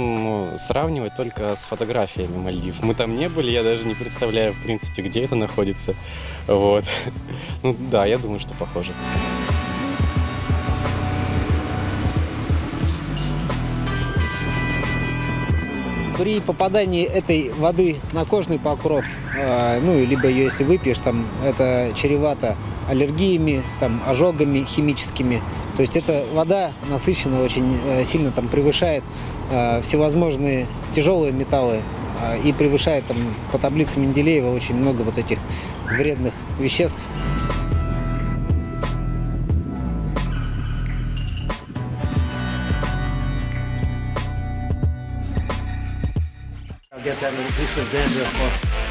можем сравнивать только с фотографиями Мальдив. Мы там не были, я даже не представляю, в принципе, где это находится. Вот. Ну да, я думаю, что похоже. При попадании этой воды на кожный покров, ну, либо ее, если выпьешь, там, это чревато аллергиями, там, ожогами химическими. То есть эта вода насыщена очень сильно, там, превышает всевозможные тяжелые металлы и превышает там, по таблице Менделеева очень много вот этих вредных веществ. I'll get that little piece of dandruff off.